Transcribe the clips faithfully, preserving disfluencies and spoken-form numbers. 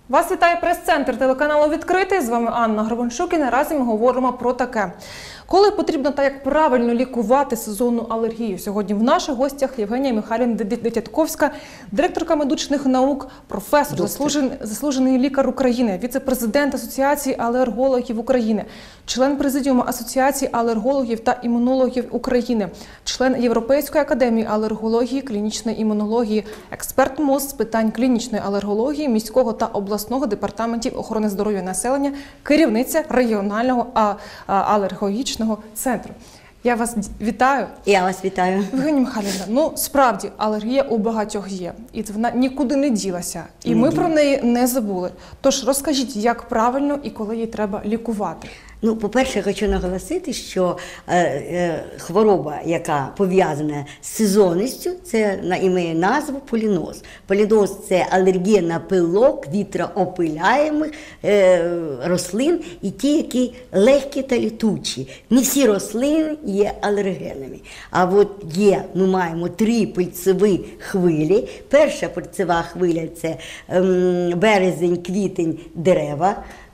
Вас вітає прес-центр телеканалу «Відкритий». З вами Анна Гребенщук і наразі ми говоримо про таке. Коли потрібно та як правильно лікувати сезонну алергію? Сьогодні в наших гостях Євгенія Михайлівна Дитятковська, директорка медичних наук, професор, заслужений, заслужений лікар України, віце-президент Асоціації алергологів України, член президіуму Асоціації алергологів та імунологів України, член Європейської академії алергології, клінічної імунології, експерт МОЗ з питань клінічної алергології, міського та обласного департаментів охорони здоров'я населення, керівниця регіонального алергологічного центру. Я вас вітаю. Я вас вітаю. Євгенія Михайлівна, ну справді алергія у багатьох є, і вона нікуди не ділася, і ми про неї не забули. Тож розкажіть, як правильно і коли її треба лікувати? Ну, по-перше, я хочу наголосити, що е, е, хвороба, яка пов'язана з сезонністю, це і має назву поліноз. Поліноз – це алергія на пилок вітроопиляємих е, рослин і ті, які легкі та літучі. Не всі рослини є алергенами. А от є, ми маємо три пильцеві хвилі. Перша пильцева хвиля – це е, березень, квітень, дерева.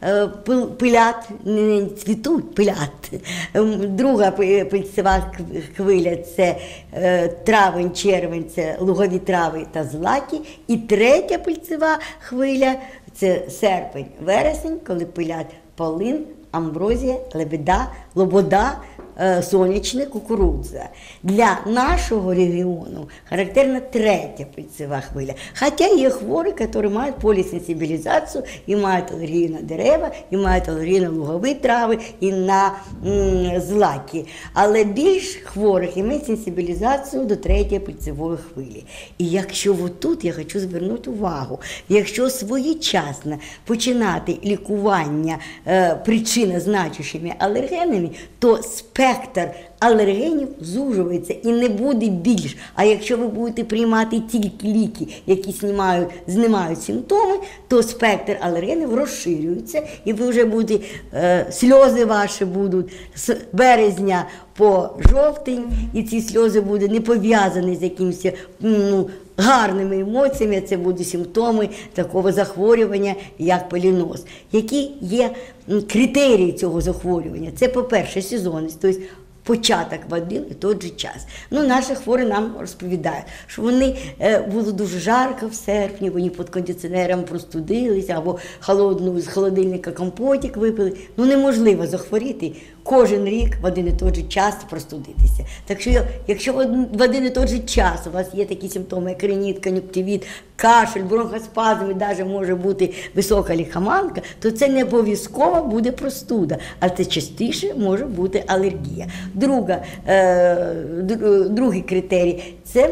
Пилять, не цвітуть, пилять. Друга пильцева хвиля – це травень, червень, це лугові трави та злаки. І третя пильцева хвиля – це серпень, вересень, коли пилять полин, амброзія, лебеда, лобода, сонячне, кукурудза. Для нашого регіону характерна третя пильцева хвиля. Хоча є хворі, які мають полісенсибілізацію і мають алергію на дерева, і мають алергію на лугові трави, і на м, злаки. Але більш хворих мають сенсибілізацію до третьої пильцевої хвилі. І якщо тут я хочу звернути увагу, якщо своєчасно починати лікування е, причинозначущими алергенами, то спектр Спектр алергенів зужується і не буде більш. А якщо ви будете приймати тільки ліки, які знімають, знімають симптоми, то спектр алергенів розширюється, і ви вже будете, е, сльози ваші будуть з березня по жовтень, і ці сльози будуть не пов'язані з якимось, ну, гарними емоціями, це будуть симптоми такого захворювання, як поліноз. Які є критерії цього захворювання? Це, по-перше, сезонність, тобто початок в один і той же час. Ну, наші хворі нам розповідають, що вони е, було дуже жарко в серпні, вони під кондиціонером простудилися, або холодну, з холодильника компотик випили. Ну, неможливо захворіти кожен рік в один і той же час простудитися. Так що, якщо в один і той же час у вас є такі симптоми, як ринит, кон'юнктивіт, кашель, бронхоспазм і навіть може бути висока лихоманка, то це не обов'язково буде простуда, а це частіше може бути алергія. Друга, е, другий критерій – це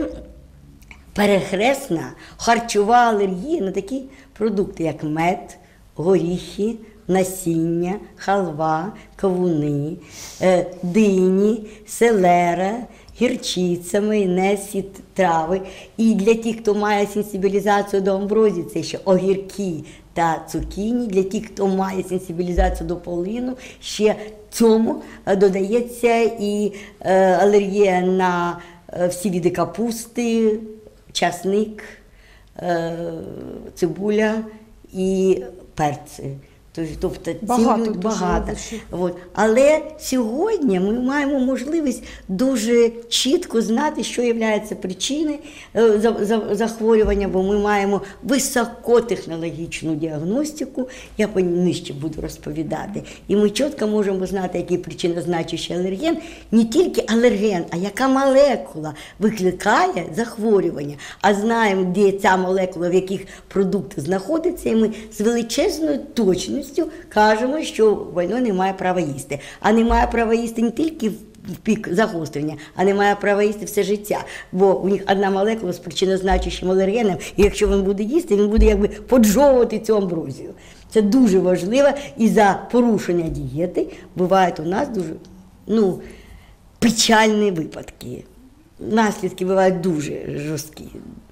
перехресна харчова алергія на такі продукти, як мед, горіхи, насіння, халва, кавуни, е, дині, селера, гірчиця, майонез, трави. І для тих, хто має сенсибілізацію до амброзії, це ще огірки та цукіні. Для тих, хто має сенсибілізацію до полину, ще цьому додається і е, алергія на е, всі види капусти, часник, е, цибуля і перці. Тобто багато, ці багато. От. Але сьогодні ми маємо можливість дуже чітко знати, що є причиною захворювання, бо ми маємо високотехнологічну діагностику, я по нижче буду розповідати. І ми чітко можемо знати, який причинозначущий алерген, не тільки алерген, а яка молекула викликає захворювання. А знаємо, де ця молекула, в яких продуктах знаходиться, і ми з величезною точністю кажемо, що больной не має права їсти. А не має права їсти не тільки в пік загострення, а не має права їсти все життя. Бо у них одна молекула з причинозначущим алергеном, і якщо він буде їсти, він буде якби поджовувати цю амброзію. Це дуже важливо, і за порушення дієти бувають у нас дуже, ну, печальні випадки. Наслідки бувають дуже жорсткі.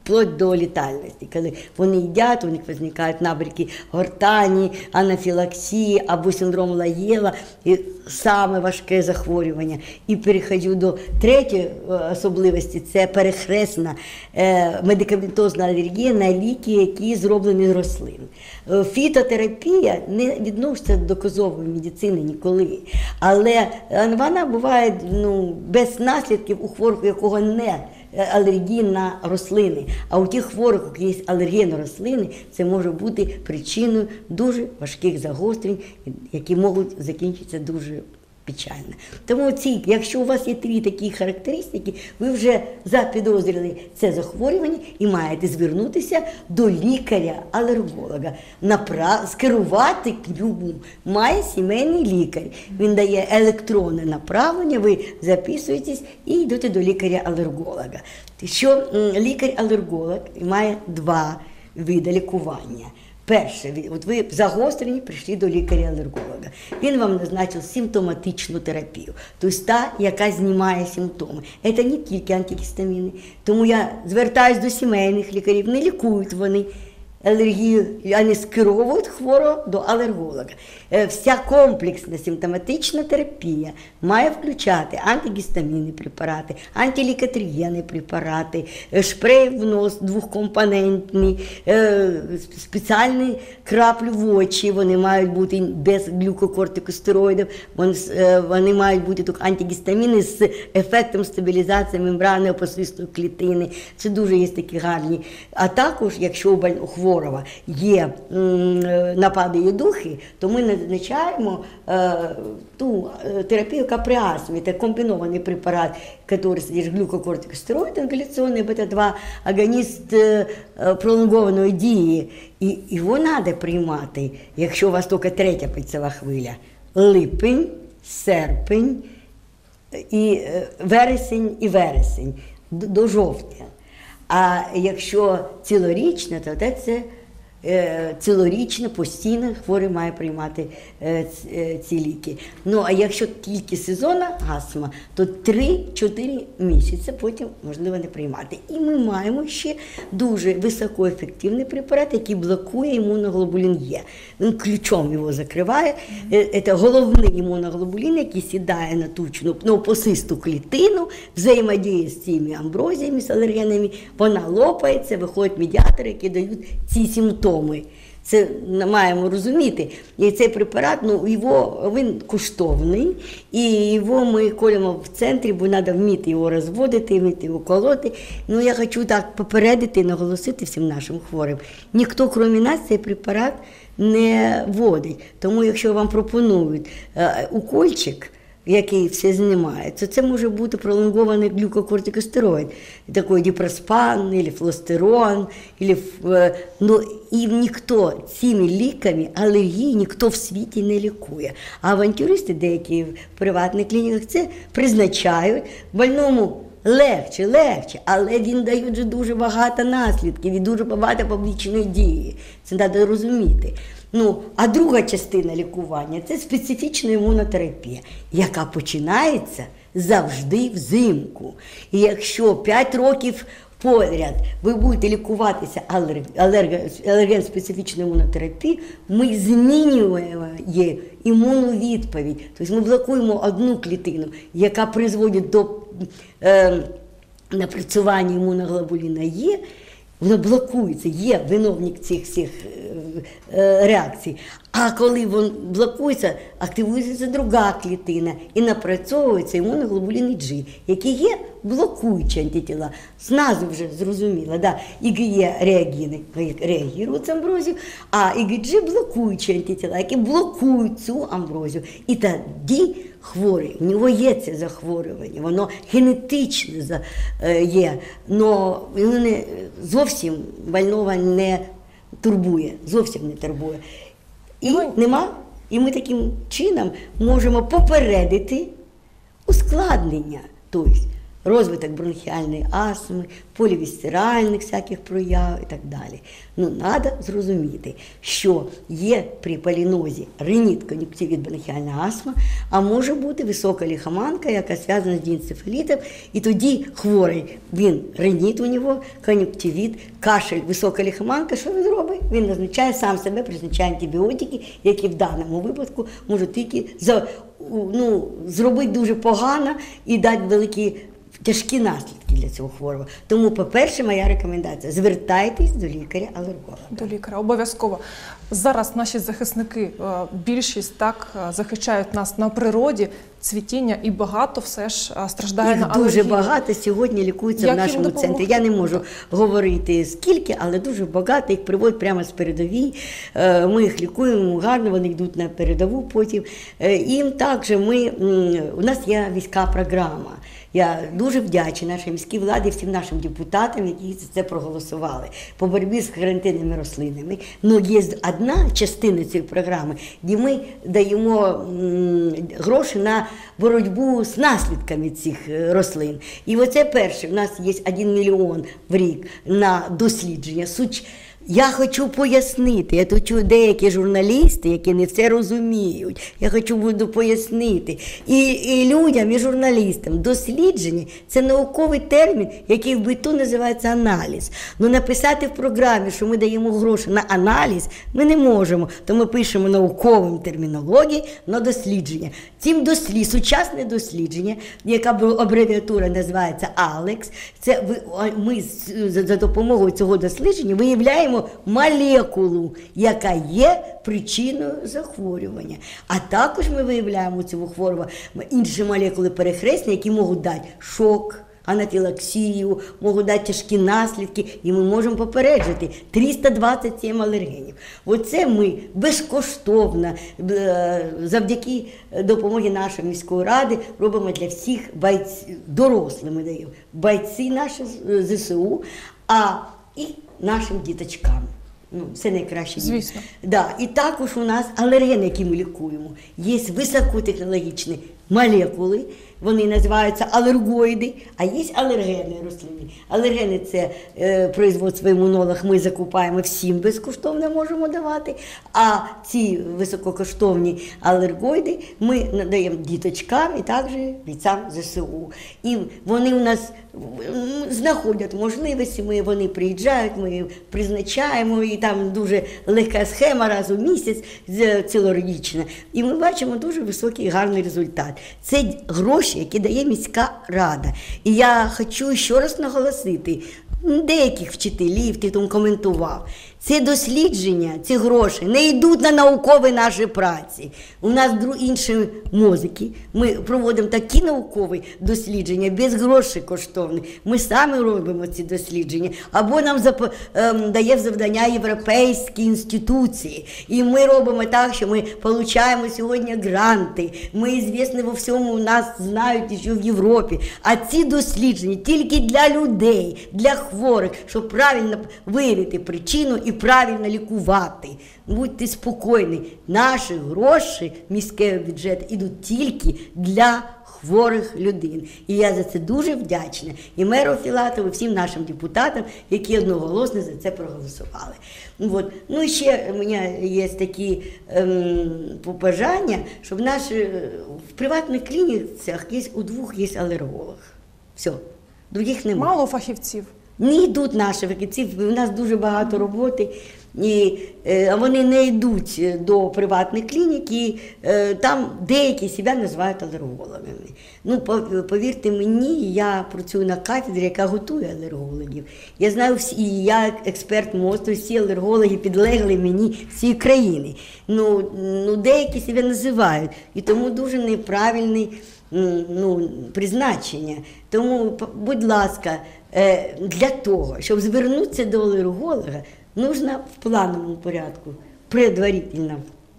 вплоть до літальності. Коли вони їдять, у них виникають набряки гортані, анафілаксії або синдром Лаєва, і саме важке захворювання. І переходжу до третьої особливості – це перехресна е, медикаментозна алергія на ліки, які зроблені з рослин. Е, фітотерапія не відноситься до доказової медицини ніколи, але вона буває ну, без наслідків у хворих, у якого не алергії на рослини. А у тих хворих, у яких є алергія на рослини, це може бути причиною дуже важких загострень, які можуть закінчитися дуже печально. Тому ці, якщо у вас є три такі характеристики, ви вже запідозрили це захворювання і маєте звернутися до лікаря-алерголога. Напра... Скерувати к ньому має сімейний лікар. Він дає електронне направлення, ви записуєтесь і йдете до лікаря-алерголога. Що лікар-алерголог має два види лікування. Перше, от ви загострені прийшли до лікаря-алерголога. Він вам назначив симптоматичну терапію, тобто та, яка знімає симптоми. Це не тільки антигістаміни. Тому я звертаюся до сімейних лікарів, не лікують вони алергію, а не скеровують хворого до алерголога. Вся комплексна симптоматична терапія має включати антигістамінні препарати, антилікотрієнні препарати, шпрей в нос двохкомпонентний, спеціальні краплі в очі, вони мають бути без глюкокортикостероїдів, вони мають бути тільки антигістаміни з ефектом стабілізації мембрани опосистої клітини. Це дуже є такі гарні. А також, якщо у хворого є напади єдухи, то ми назначаємо е, ту терапію, яка при астмі. Це комбінований препарат, який содержить глюкокортикостероїд, інгаляційний бета-два, агоніст е, пролонгованої дії. І його треба приймати, якщо у вас тільки третя пальцева хвиля. Липень, серпень, і е, вересень і вересень, до, до жовтня. А якщо цілорічне, то це цілорічно, постійно хворий має приймати ці ліки. Ну, а якщо тільки сезонна астма, то три-чотири місяці потім можливо не приймати. І ми маємо ще дуже високоефективний препарат, який блокує імуноглобулін Е. Він ключом його закриває. Це головний імуноглобулін, який сідає на тучну, на опосисту клітину, взаємодіє з цими амброзіями, з алергенами, вона лопається, виходять медіатори, які дають ці симптоми. Це маємо розуміти. І цей препарат, ну, його, він коштовний, і його ми колемо в центрі, бо треба вміти його розводити, вміти його колоти. Ну, я хочу так попередити і наголосити всім нашим хворим. Ніхто, крім нас, цей препарат не вводить. Тому, якщо вам пропонують е, укольчик, який все знімає, то це може бути пролонгований глюкокортикостероїд, такий діпроспан, або флостерон, або, ну, і ніхто цими ліками алергії ніхто в світі не лікує. А авантюристи деякі в приватних клініках це призначають больному. Легче, легче, але він дає вже дуже багато наслідків і дуже багато побічної дії. Це треба розуміти. Ну, а друга частина лікування – це специфічна імунотерапія, яка починається завжди взимку. І якщо п'ять років поряд ви будете лікуватися алерген-специфічною імунотерапією, ми змінюємо її імунну відповідь. Тобто ми блокуємо одну клітину, яка призводить до е, напрацювання імуноглобуліна Е, воно блокується, є виновник цих всіх е, реакцій. А коли він блокується, активується друга клітина і напрацьовується імуноглобулін G, які є блокуючі антитіла. З назви вже зрозуміло, да? ІгЕ реагіни реагують з амброзію, а ІгG блокуючі антитіла, які блокують цю амброзію. І тоді хворий, у нього є це захворювання, воно генетично є, але не, зовсім больного не турбує, зовсім не турбує. І нема, і ми таким чином можемо попередити ускладнення. Тобто розвиток бронхіальної астми, полівісцеральних всяких прояв і так далі. Ну, треба зрозуміти, що є при полінозі ринит, кон'юнктивіт, бронхіальна астма, а може бути висока лихоманка, яка зв'язана з діенцефалітом, і тоді хворий, він ринит у нього, кон'юнктивіт, кашель, висока лихоманка, що він робить? Він назначає сам себе, призначає антибіотики, які в даному випадку можуть тільки за, ну, зробити дуже погано і дати великі тяжкі наслідки для цього хворого. Тому, по-перше, моя рекомендація – звертайтесь до лікаря-алерголога. До лікаря, обов'язково. Зараз наші захисники, е, більшість так е, захищають нас на природі, цвітіння, і багато все ж е, страждає Їх на алергію. дуже багато сьогодні лікуються Як в їм нашому допомогти? центрі. Я не можу говорити скільки, але дуже багато. Їх приводять прямо з передовій. Е, Ми їх лікуємо гарно, вони йдуть на передову потім. Е, Їм також ми, м, у нас є військова програма. Я дуже вдячна нашій міській владі, всім нашим депутатам, які за це проголосували, по боротьбі з карантинними рослинами. Ну, є одна частина цієї програми, де ми даємо м, гроші на боротьбу з наслідками цих е, рослин. І оце перше, у нас є один мільйон в рік на дослідження. Суч... Я хочу пояснити, я тут чую деякі журналісти, які не все розуміють, я хочу буду пояснити. І, і людям, і журналістам, дослідження – це науковий термін, який в биту називається аналіз. Ну написати в програмі, що ми даємо гроші на аналіз, ми не можемо, то ми пишемо науковим термінології на дослідження. Цим дослід, сучасне дослідження, яка абревіатура називається алекс, це ви, ми за, за допомогою цього дослідження виявляємо молекулу, яка є причиною захворювання. А також ми виявляємо цього хворого інші молекули перехресні, які можуть дати шок, анафілаксію, можуть дати тяжкі наслідки, і ми можемо попереджити триста двадцять сім алергенів. Оце ми безкоштовно, завдяки допомогі нашої міської ради, робимо для всіх бойців, дорослим ми даємо, бойці наші зе се у, а і нашим діточкам. Ну, це найкраще. Звісно. Да. І також у нас алергени, які ми лікуємо. Є високотехнологічні молекули, вони називаються алергоїди, а є алергени рослини. Алергени – це е, производство імунолог, ми закупаємо всім безкоштовно, можемо давати, а ці висококоштовні алергоїди ми надаємо діточкам і також бійцям зе се у. І вони у нас знаходять можливості, ми, вони приїжджають, ми їх призначаємо, і там дуже легка схема раз у місяць, цілорічна. І ми бачимо дуже високий гарний результат. Це гроші, які дає міська рада. І я хочу ще раз наголосити, деяких вчителів, ти там коментував, ці дослідження, ці гроші не йдуть на наукові наші праці. У нас інші музики. Ми проводимо такі наукові дослідження, без грошей коштовних. Ми самі робимо ці дослідження. Або нам зап... ем, дає завдання європейські інституції. І ми робимо так, що ми отримуємо сьогодні гранти. Ми звісні во всьому, нас знають ще в Європі. А ці дослідження тільки для людей, для хворих, щоб правильно виявити причину і правильно лікувати. Будьте спокійні, наші гроші міського бюджету йдуть тільки для хворих людей. І я за це дуже вдячна і меру Філатову, і всім нашим депутатам, які одноголосно за це проголосували. От. Ну і ще у мене є такі ем, побажання, щоб в наші, в приватних клініках є, у двох є алерголог. Все, других немає. Мало фахівців. Не йдуть наші фахівці, у нас дуже багато роботи, і е, вони не йдуть до приватних клінік, і е, там деякі себе називають алергологами. Ну, повірте мені, я працюю на кафедрі, яка готує алергологів. Я знаю всі, і я експерт мосту, всі алергологи підлегли мені всієї країни. Ну, ну, деякі себе називають, і тому дуже неправильне ну, призначення. Тому, будь ласка, для того, щоб звернутися до алерголога, потрібно в плановому порядку, предварительно,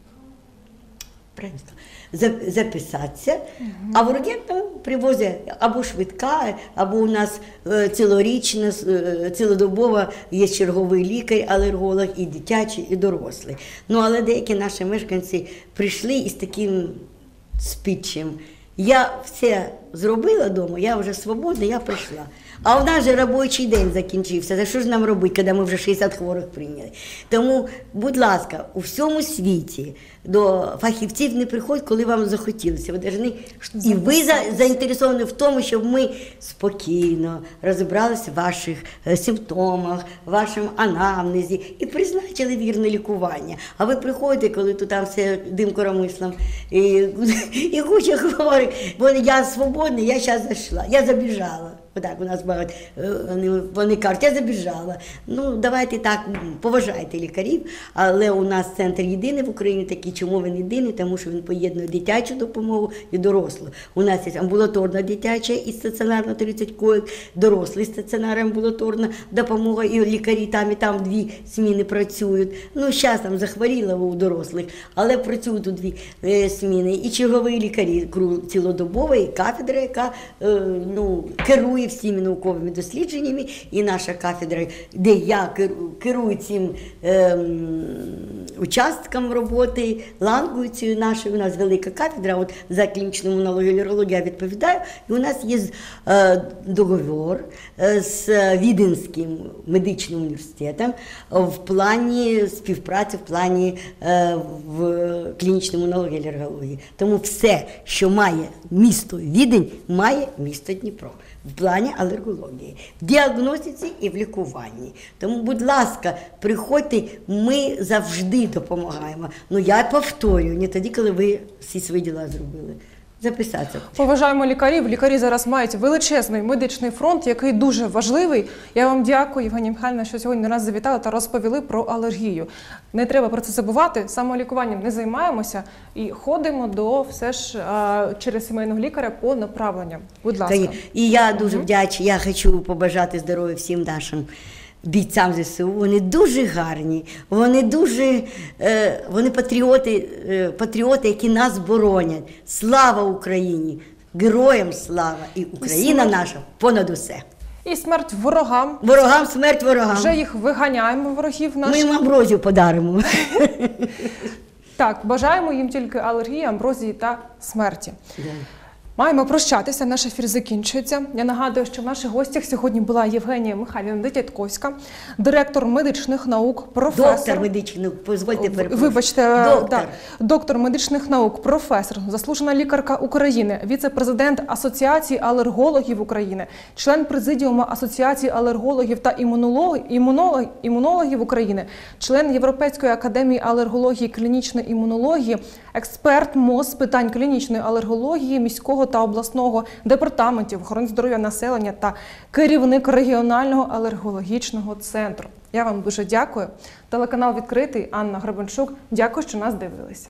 правильно сказати, записатися, а в ургентному привозять або швидка, або у нас цілорічна, цілодобова є черговий лікар, алерголог, і дитячий, і дорослий. Ну, але деякі наші мешканці прийшли із таким спічем: Я все зробила вдома, я вже свободна, я прийшла. А у нас же робочий день закінчився. За що ж нам робити, коли ми вже шістдесят хворих прийняли? Тому, будь ласка, у всьому світі до фахівців не приходь, коли вам захотілося. Ви повинні, і ви за- заінтересовані в тому, щоб ми спокійно розібралися в ваших е, симптомах, в вашому анамнезі і призначили вірне лікування. А ви приходите, коли тут там все дим коромислом, і, і куча хворих, бо я свободна, я зараз зайшла, я забіжала. Отак у нас багато, е, вони, вони кажуть, я забіжала. Ну, давайте так, поважайте лікарів, але у нас центр єдиний в Україні такий. Чому він єдиний? Тому що він поєднує дитячу допомогу і дорослу. У нас є амбулаторна дитяча і стаціонарна тридцять коїк, дорослий стаціонар, амбулаторна допомога, і лікарі там і там дві зміни працюють. Ну, зараз там захворіла у дорослих, але працюють у дві е, зміни. І чергові лікарі кру- цілодобово, і кафедра, яка е, ну, керує всіми науковими дослідженнями, і наша кафедра, де я керу- керую цим ем, участком роботи, лангою цією нашою, у нас велика кафедра, от за клінічну імунологію, алергологію я відповідаю, і у нас є е, договір е, з Віденським медичним університетом в плані співпраці, в плані е, в клінічній імунології, алергології. Тому все, що має місто Відень, має місто Дніпро. В плані алергології, в діагностиці і в лікуванні. Тому, будь ласка, приходьте, ми завжди допомагаємо. Ну, я повторюю, не тоді, коли ви всі свої діла зробили. Записатися. Поважаємо лікарів. Лікарі зараз мають величезний медичний фронт, який дуже важливий. Я вам дякую, Євгенія Михайлівна, що сьогодні до нас завітали та розповіли про алергію. Не треба про це забувати, самолікуванням не займаємося і ходимо до все ж а, через сімейного лікаря по направленням. Будь ласка. Та І я дуже вдячна, я хочу побажати здоров'я всім нашим бійцям зе се у. Вони дуже гарні, вони дуже, е, вони патріоти, е, патріоти, які нас боронять. Слава Україні! Героям слава! І Україна смерть. наша понад усе. І смерть ворогам. Ворогам, смерть ворогам. Вже їх виганяємо, ворогів Ми наших. їм амброзію подаримо. Так, бажаємо їм тільки алергії, амброзії та смерті. Маємо прощатися, наш ефір закінчується. Я нагадую, що в наших гостях сьогодні була Євгенія Михайлівна Дитятковська, директор медичних наук, професор. Доктор медичний, дозвольте перепрошую. Вибачте, Доктор. да, доктор медичних наук, професор, заслужена лікарка України, віце-президент Асоціації алергологів України, член президіуму Асоціації алергологів та імунологів, імунолог, імунологів України, член Європейської академії алергології і клінічної імунології, експерт МОЗ з питань клінічної алергології міського та обласного департаментів охорони здоров'я населення та керівник регіонального алергологічного центру. Я вам дуже дякую. Телеканал «Відкритий», Анна Гребенчук. Дякую, що нас дивилися.